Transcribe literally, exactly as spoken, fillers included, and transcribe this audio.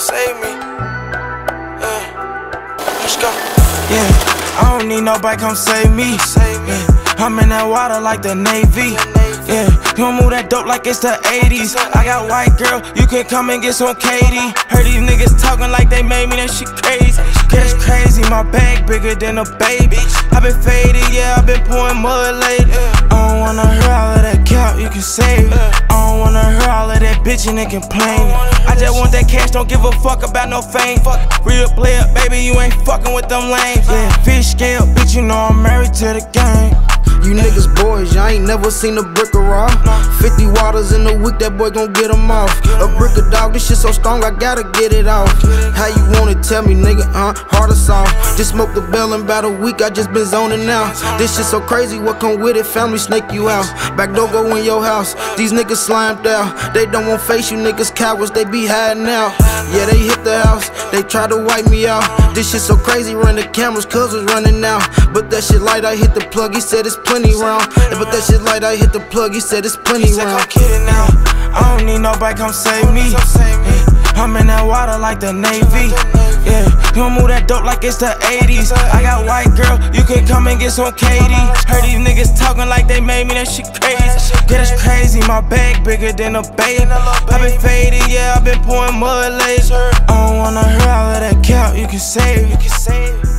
save me. Yeah, let's go. Yeah, I don't need nobody come save me. Yeah, I'm in that water like the Navy. Yeah, you gon' move that dope like it's the eighties. I got white girl, you can come and get some Katie. Heard these niggas talking like they made me, that shit crazy. That's crazy, my bag bigger than a baby. I been faded, yeah, I been pouring mud lately. I don't wanna hear all of that cap, you can save it. I don't wanna hear all of that bitchin' and complaining. I just want that cash, don't give a fuck about no fame. Real player, baby, you ain't fucking with them lames. Yeah, fish scale, bitch, you know I'm married to the game. You niggas boys, I ain't never seen a brick of raw. Fifty waters in a week, that boy gon' get them off. A brick of dog, this shit so strong, I gotta get it off. How you want it, tell me, nigga, huh? Hard or soft. Just smoked the bell in about a week, I just been zoning out. This shit so crazy, what come with it? Family snake you out. Back door go in your house, these niggas slimed out. They don't want face, you niggas cowards, they be hiding out. Yeah, they hit the house, they try to wipe me out. This shit so crazy, run the cameras, cuz was running out. But that shit light, I hit the plug, he said it's plenty round. But that shit light, I hit the plug, he said it's plenty round. I'm kidding now, I don't need nobody come save me. Yeah, I'm in that water like the Navy. Yeah, you gon' move that dope like it's the eighties. I got white girl, you can come and get some Katie. Heard these niggas talking like they made me, that shit crazy. Yeah, that's crazy, my bag bigger than a baby. I been faded, yeah, I been pouring mud lately. I don't wanna hear all of that cap, you can save it.